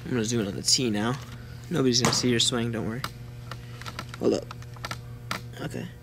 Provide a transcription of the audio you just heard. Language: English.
I'm gonna do it on the tee now. Nobody's gonna see your swing, don't worry. Hold up. Okay.